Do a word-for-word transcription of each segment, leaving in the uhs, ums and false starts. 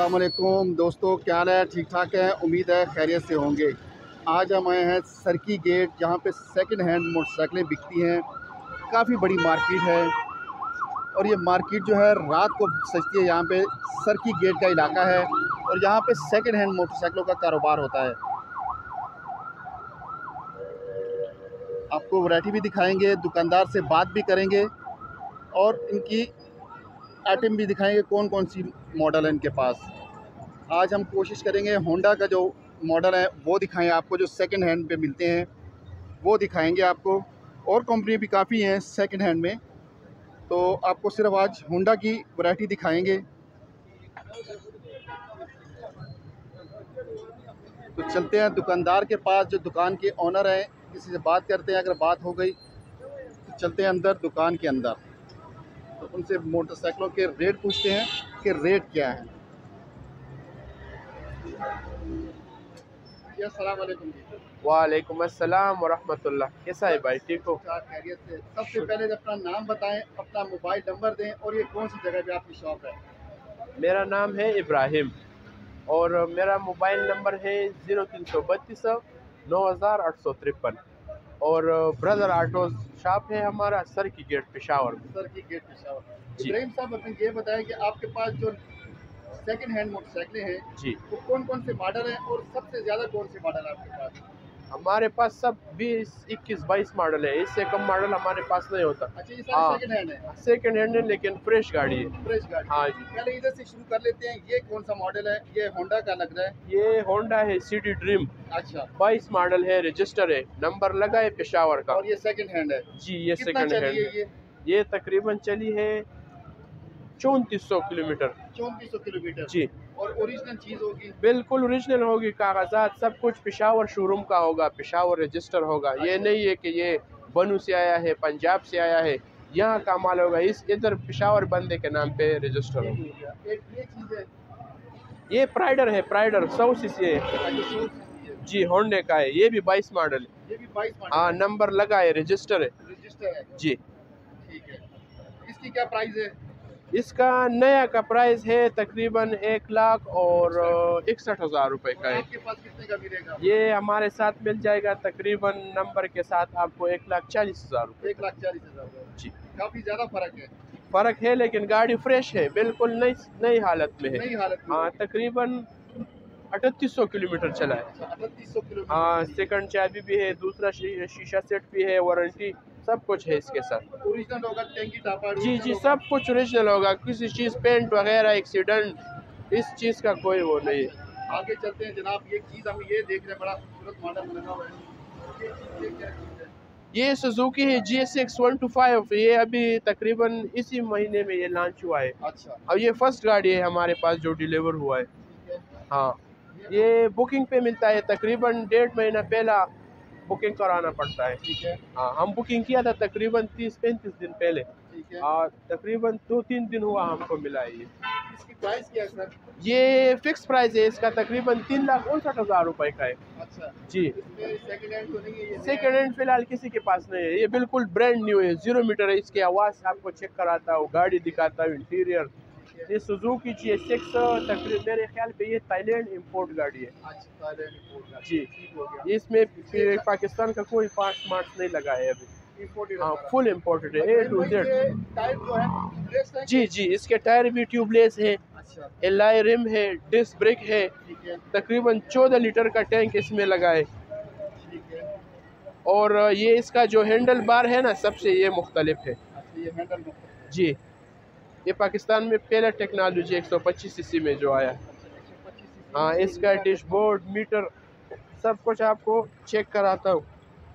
अस्सलाम वालेकुम दोस्तों, क्या हाल है? ठीक ठाक है, उम्मीद है खैरियत से होंगे। आज हम आए हैं सरकी गेट, जहाँ पे सेकंड हैंड मोटरसाइकिलें बिकती हैं। काफ़ी बड़ी मार्केट है और ये मार्केट जो है रात को सजती है। यहाँ पे सरकी गेट का इलाका है और यहाँ पे सेकंड हैंड मोटरसाइकिलों का कारोबार होता है। आपको वैरायटी भी दिखाएंगे, दुकानदार से बात भी करेंगे और इनकी आइटम भी दिखाएंगे, कौन कौन सी मॉडल है इनके पास। आज हम कोशिश करेंगे होंडा का जो मॉडल है वो दिखाएं आपको, जो सेकंड हैंड पे मिलते हैं वो दिखाएंगे आपको। और कंपनी भी काफ़ी हैं सेकंड हैंड में, तो आपको सिर्फ आज होंडा की वैरायटी दिखाएंगे। तो चलते हैं दुकानदार के पास, जो दुकान के ओनर हैं, किसी से बात करते हैं। अगर बात हो गई तो चलते हैं अंदर दुकान के अंदर, तो उनसे मोटरसाइकिलों के रेट पूछते हैं कि रेट क्या है। अस्सलाम वालेकुम जी। वालेकुम अस्सलाम वरहमतुल्लाह। कैसा है भाई, ठीक हो? खैरियत से। सबसे पहले अपना नाम बताएं, अपना मोबाइल नंबर दें और ये कौन सी जगह पे आपकी शॉप है? मेरा नाम है इब्राहिम और मेरा मोबाइल नंबर है ज़ीरो तीन सौ बत्तीस नौ हज़ार आठ सौ तिरपन और ब्रदर ऑटो शॉप है हमारा, सर की गेट पेशावर में। सर की गेट पेशावर। इब्राहिम साहब, अपने ये बताएं कि आपके पास जो सेकंड हैंड मोटरसाइकिलें हैं जी, वो कौन कौन से मॉडल हैं और सबसे ज़्यादा कौन से मॉडल है आपके पास? हमारे पास सब बीस इक्कीस बाईस मॉडल है, इससे कम मॉडल हमारे पास नहीं होता। अच्छा, ये सारे सेकंड हैंड है? सेकंड हैंड है लेकिन फ्रेश गाड़ी है। फ्रेश गाड़ी। हाँ जी। पहले इधर से शुरू कर लेते हैं, ये कौन सा मॉडल है? ये होंडा का लग रहा है। ये होंडा है सिटी ड्रीम। अच्छा, बाईस मॉडल है, रजिस्टर है, नंबर लगा है पेशावर का। और ये सेकंड हैंड है? जी, ये कितना सेकंड चली हैंड है ये? ये तकरीबन चली है चौंतीस सौ किलोमीटर। चौंतीस सौ किलोमीटर। जी, और ओरिजिनल चीज़ होगी? बिल्कुल ओरिजिनल होगी, कागजात सब कुछ पेशावर शोरूम का होगा, पेशावर रजिस्टर होगा। ये नहीं है कि ये बनू से आया है, पंजाब से आया है, यहाँ का माल होगा। इस इधर पेशावर बंदे के नाम पे रजिस्टर होगा। एक ये चीज़ है, ये प्राइडर है, प्राइडर सौ सीसी है जी, होंडे का है। ये भी बाईस मॉडल है। ये भी बाईस मॉडल। हाँ, नंबर लगा है, रजिस्टर है। रजिस्टर है जी। ठीक है। इसकी क्या प्राइस है? इसका नया का प्राइस है तकरीबन एक लाख और इकसठ हज़ार रुपये का है। आपके पास कितने का मिलेगा? ये हमारे साथ मिल जाएगा तकरीबन नंबर के साथ आपको एक लाख चालीस हज़ार रुपये। एक लाख चालीस हजार जी, काफ़ी ज़्यादा फर्क है। फ़र्क है लेकिन गाड़ी फ्रेश है, बिल्कुल नई नई हालत में है। नई हालत में। हाँ, तकरीबन अड़तीस सौ किलोमीटर चला है। अड़तीस सौ किलोमीटर। हाँ, सेकंड चाबी भी है, दूसरा शी, शीशा सेट भी है, वारंटी सब कुछ है इसके साथ। ओरिजिनल होगा, टैंकी टापा? जी जी, सब कुछ ओरिजिनल होगा। किसी चीज़ पेंट वगैरह एक्सीडेंट इस चीज़ का कोई वो नहीं है। आगे चलते हैं जनाब। ये चीज़ हम ये देख रहे हैं, बड़ा खूबसूरत मॉडल लगा हुआ है। ये चीज़ ये क्या चीज़ है? ये सुजुकी है G S X one two five. ये अभी तकरीबन इसी महीने में ये लॉन्च हुआ है। अच्छा। अब ये फर्स्ट गाड़ी है हमारे पास जो डिलीवर हुआ है। ठीक है। हाँ, ये बुकिंग पे मिलता है, तकरीबन डेढ़ महीना पहला बुकिंग कराना पड़ता है। ठीक है। हाँ, हम बुकिंग किया था तकरीबन तीस पैंतीस दिन पहले ठीक है। और तकरीबन दो तीन दिन हुआ हमको मिला है। ये इसकी प्राइस क्या है सर? ये फिक्स प्राइस है इसका, तकरीबन तीन लाख उनसठ हज़ार रुपये का है। अच्छा जी। इसमें सेकंड हैंड तो नहीं है? ये सेकेंड हैंड फिलहाल किसी के पास नहीं है, ये बिल्कुल ब्रांड न्यू है, जीरो मीटर है। इसकी आवाज़ आपको चेक कराता हूँ, गाड़ी दिखाता हूँ, इंटीरियर। ये सुजुकी जी एस एक्स तकरीबन मेरे ख्याल पे ये थाईलैंड इंपोर्ट गाड़ी है। अच्छा, थाईलैंड इंपोर्ट गाड़ी। जी, ठीक हो गया। इसमें पाकिस्तान का कोई पार्ट मार्क्स नहीं लगा है अभी। इंपोर्टेड? हाँ, फुल इम्पोर्टेड है, ए टू जेड। टायर जो है ट्यूबलेस है? जी जी, इसके टायर भी ट्यूबलेस है, अच्छा एलआई रिम है, डिस्क ब्रेक है। ठीक है। तकरीबन चौदह लीटर का टैंक इसमें लगा है। ठीक है। और ये इसका जो हैंडल बार है ना, सबसे ये मुख्तलिफ है। अच्छा, ये हैंडल मुख्तलिफ है। जी, ये पाकिस्तान में पहला टेक्नोलॉजी एक सौ पच्चीस सीसी में जो आया। हाँ, इसका डैशबोर्ड मीटर सब कुछ आपको चेक कराता हूँ।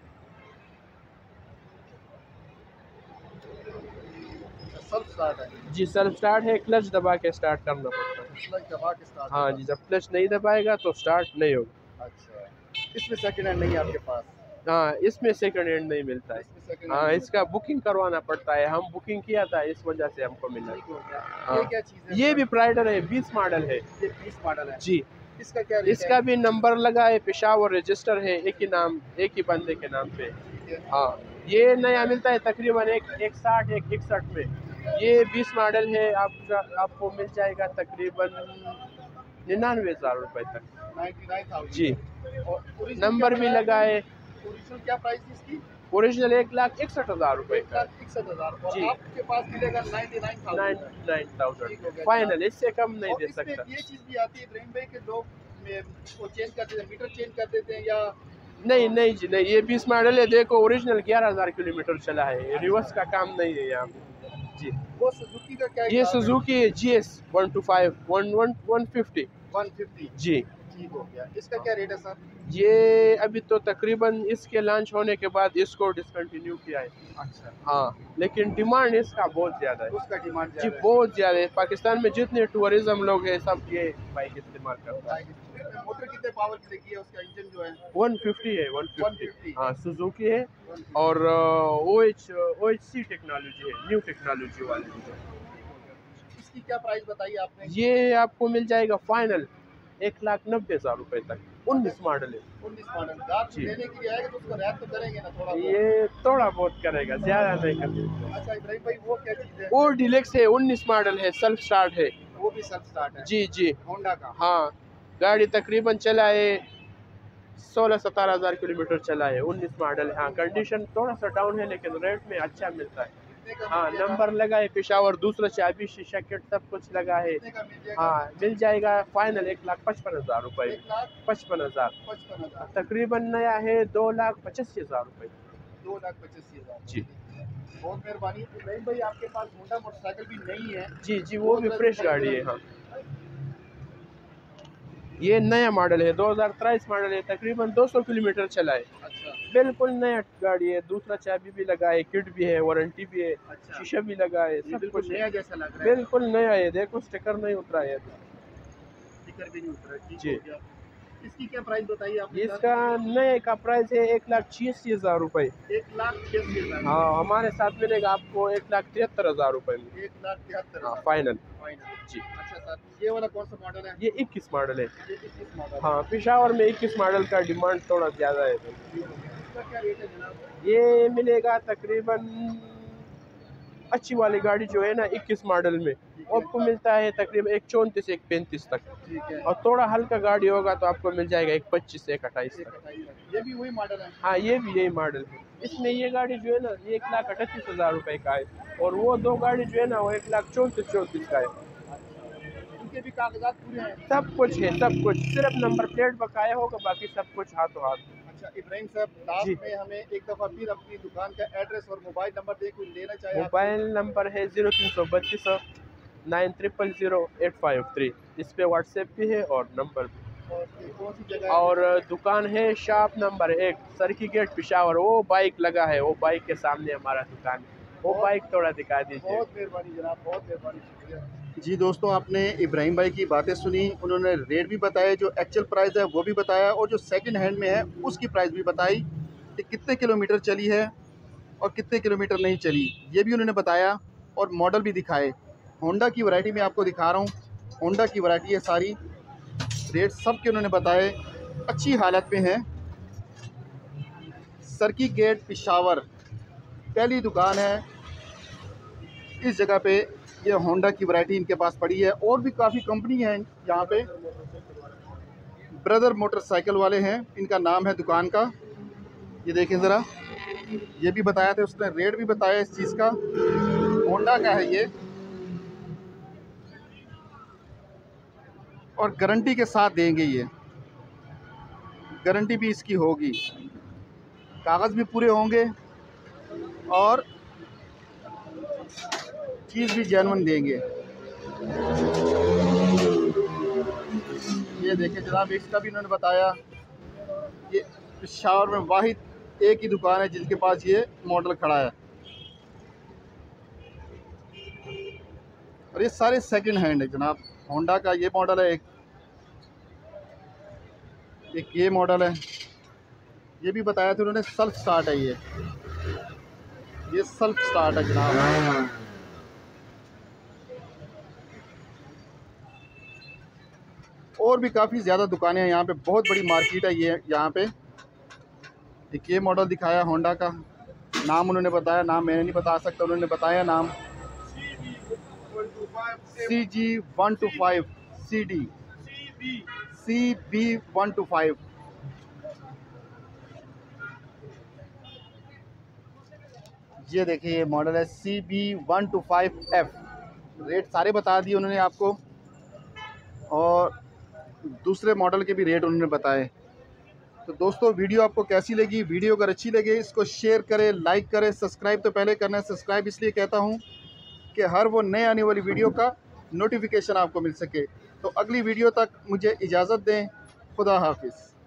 सब स्टार्ट है? जी, सेल्फ स्टार्ट है, क्लच दबा के स्टार्ट करना पड़ता है। क्लच दबा के स्टार्ट? हाँ जी, जब क्लच नहीं दबाएगा तो स्टार्ट नहीं होगा। अच्छा, इसमें सेकंड हैंड नहीं है आपके पास? हाँ, इसमें सेकंड हैंड नहीं मिलता है। इसमें second hand हाँ, नहीं इसका बुकिंग करवाना पड़ता है, हम बुकिंग किया था इस वजह से हमको मिला। ठीक हो गया। हाँ। ये क्या चीज़ है? ये भी प्राइडर है, बीस मॉडल है। ये बीस मॉडल है? जी, इसका क्या रेट है? इसका भी नंबर लगा है, पेशावर रजिस्टर है, एक ही नाम एक ही बंदे के नाम पे। ठीक है। हाँ, ये नया मिलता है तकरीबन एक एक साठ एक इकसठ में। ये बीस मॉडल है, आप आपको मिल जाएगा तकरीबन निन्यानवे हजार रुपए तक। नाइन्टी नाइन थाउजेंड जी, और original नंबर क्या भी बताया लगा आपने? है। ओरिजिनल क्या प्राइस थी इसकी? ओरिजिनल एक लाख इकसठ हजार रुपए एक का, लाख इकसठ हजार और जी। आपके पास मिलेगा ninety nine thousand nine nine ठीक हो थाउजेंड गया फाइनल, इससे कम नहीं और दे इसमें सकता। ये चीज़ भी आती है इब्राहिम भाई के लोग में वो चेंज कर देते हैं, मीटर चेंज कर देते हैं या नहीं नहीं जी नहीं, ये बीस मॉडल है, देखो ओरिजिनल ग्यारह हजार किलोमीटर चला है, रिवर्स का काम नहीं है यहाँ पे जी। वो सुजुकी का क्या ये Suzuki G S one two five one one one fifty one fifty जी। ठीक हो गया। इसका क्या रेट है सर? ये अभी तो तकरीबन इसके लॉन्च होने के बाद इसको डिसकंटिन्यू किया है। अच्छा हाँ, लेकिन डिमांड इसका बहुत ज़्यादा है उसका डिमांड जी, ज़्यादा है। बहुत ज़्यादा है। पाकिस्तान में जितने टूरिज्म लोग हैं सब ये बाइक इस्तेमाल करता है। मोटर कितने पावर की लगी है उसका इंजन जो है? वन फिफ्टी है, वन वन फिफ्टी फिफ्टी हाँ, सुजुकी है और O H O H C technology है, न्यू टेक्नोलॉजी वाली। इसकी क्या प्राइस बताई आपने? ये आपको मिल जाएगा फाइनल एक लाख नब्बे हजार रुपए तक, उन्नीस मॉडल है। उन्नीस मॉडल गार्ड जी। लेने के लिए आएगा तो उसको रैप तो करेंगे ना थोड़ा बहुत? ये थोड़ा बहुत करेगा, ज्यादा नहीं करेगा। अच्छा इब्राहिम भाई वो क्या चीज़ है? वो डिलेक्स है, उन्नीस मॉडल है, सेल्फ स्टार्ट है। वो भी सेल्फ स्टार्ट है जी जी होंडा का? हाँ, गाड़ी तकरीबन चला है सोलह सतारह हजार किलोमीटर चला है, उन्नीस मॉडल है। हाँ, कंडीशन थोड़ा सा डाउन है लेकिन रेट में अच्छा मिलता है। कितने का हाँ, मिल जाएगा? नंबर लगा है पेशावर, दूसरा चाबी शीशा किट सब कुछ लगा है। कितने का मिल जाएगा? हाँ, मिल जाएगा फाइनल एक लाख पचपन हजार रुपए, एक लाख पचपन हजार पचपन हजार तकरीबन नया है, दो लाख पचासी हजार रुपए दो लाख पचासी हजार जी। बहुत मेहरबानी। इब्राहिम भाई आपके पास होंडा मोटरसाइकिल भी नहीं है? जी जी, वो भी फ्रेश गाड़ी है। हाँ, ये नया मॉडल है, दो हज़ार तेईस मॉडल है, तकरीबन दो सौ किलोमीटर चला है, अच्छा बिल्कुल नया गाड़ी है। दूसरा चाबी भी लगा है, किट भी है, वारंटी भी है, अच्छा शीशा भी लगा है, ये सब बिल्कुल कुछ नया है, जैसा लग रहा है। बिल्कुल नया है। देखो स्टिकर नहीं उतरा है अभी। स्टिकर भी नहीं उतरा ठीक जी। हो गया। इसकी क्या प्राइस बताइए आपने? इसका नए का प्राइस है एक लाख छियासी हजार रुपए। एक लाख छियासी हजार हाँ, हमारे साथ मिलेगा आपको एक लाख तिहत्तर हजार रुपए में। एक लाख तिहत्तर हाँ, हजार फाइनल फाइनल जी। अच्छा सर ये वाला कौन सा मॉडल है? ये इक्कीस मॉडल है। ये इक्कीस मॉडल हाँ, पेशावर में इक्कीस मॉडल का डिमांड थोड़ा ज़्यादा है। इसका क्या रेट है जनाब? ये मिलेगा तकरीबन, अच्छी वाली गाड़ी जो है ना इक्कीस मॉडल में, आपको मिलता है तकरीबन एक चौंतीस एक पैंतीस तक, ठीक है और थोड़ा हल्का गाड़ी होगा तो आपको मिल जाएगा एक पच्चीस से एक अट्ठाईस एक तक। अट्ठाईस हजार। ये भी वही मॉडल है? हाँ, ये भी यही मॉडल है। इसमें ये गाड़ी जो है ना ये एक लाख अड़तीस हज़ार रुपये का है, और वो दो गाड़ी जो है ना वो एक लाख चौंतीस चौंतीस का है। उनके भी कागजात पूरे हैं? सब कुछ है, सब कुछ, सिर्फ नंबर प्लेट बकाया होगा, बाकी सब कुछ हाथों हाथ। अच्छा इब्राहिम साहब जी। लास्ट में हमें एक दफ़ा फिर अपनी दुकान का एड्रेस और मोबाइल नंबर दे कोई लेना चाहे आपसे? मोबाइल नंबर है जीरो तीन सौ बत्तीस nine triple zero eight five three, इस पे व्हाट्सएप भी है और नंबर भी। और ये कौन सी जगह है? और दुकान है शॉप नंबर एक, सरकी गेट पेशावर, वो बाइक लगा है, वो बाइक के सामने हमारा दुकान है, वो बाइक थोड़ा दिखा दीजिए। बहुत मेहरबानी जनाब, बहुत मेहरबानी, शुक्रिया। जी दोस्तों, आपने इब्राहिम भाई की बातें सुनी, उन्होंने रेट भी बताए, जो एक्चुअल प्राइस है वो भी बताया, और जो सेकंड हैंड में है उसकी प्राइस भी बताई कि कितने किलोमीटर चली है और कितने किलोमीटर नहीं चली, ये भी उन्होंने बताया, और मॉडल भी दिखाए। होंडा की वैरायटी में आपको दिखा रहा हूँ, होंडा की वैरायटी है सारी, रेट सब के उन्होंने बताए, अच्छी हालत में है। सरकी गेट पेशावर पहली दुकान है, इस जगह पे ये होंडा की वैरायटी इनके पास पड़ी है। और भी काफ़ी कंपनी हैं यहाँ पे, ब्रदर मोटरसाइकिल वाले हैं इनका नाम है दुकान का। ये देखें ज़रा, ये भी बताया था उसने, रेट भी बताया इस चीज़ का, होंडा का है ये, और गारंटी के साथ देंगे, ये गारंटी भी इसकी होगी, कागज़ भी पूरे होंगे और चीज़ भी जेन्युइन देंगे। ये देखें जनाब, इसका भी उन्होंने बताया, ये पेशावर में वाहिद एक ही दुकान है जिसके पास ये मॉडल खड़ा है, और ये सारे सेकंड हैंड है जनाब। होंडा का ये मॉडल है, एक एक ये मॉडल है, ये भी बताया था उन्होंने, सेल्फ स्टार्ट है ये ये सेल्फ स्टार्ट है जनाब। और भी काफ़ी ज़्यादा दुकानें हैं यहाँ पे, बहुत बड़ी मार्केट है ये यहाँ पे। एक ये मॉडल दिखाया होंडा का, नाम उन्होंने बताया, नाम मैं नहीं बता सकता, उन्होंने बताया नाम C G one two five C D C B one two five. ये देखिए ये मॉडल है C B one two five F. Rate सारे बता दिए उन्होंने आपको, और दूसरे मॉडल के भी रेट उन्होंने बताए। तो दोस्तों वीडियो आपको कैसी लगी? वीडियो अगर अच्छी लगे इसको शेयर करें, लाइक करें। सब्सक्राइब तो पहले करना है। सब्सक्राइब इसलिए कहता हूँ कि हर वो नए आने वाली वीडियो का नोटिफिकेशन आपको मिल सके। तो अगली वीडियो तक मुझे इजाज़त दें। खुदा हाफिज़।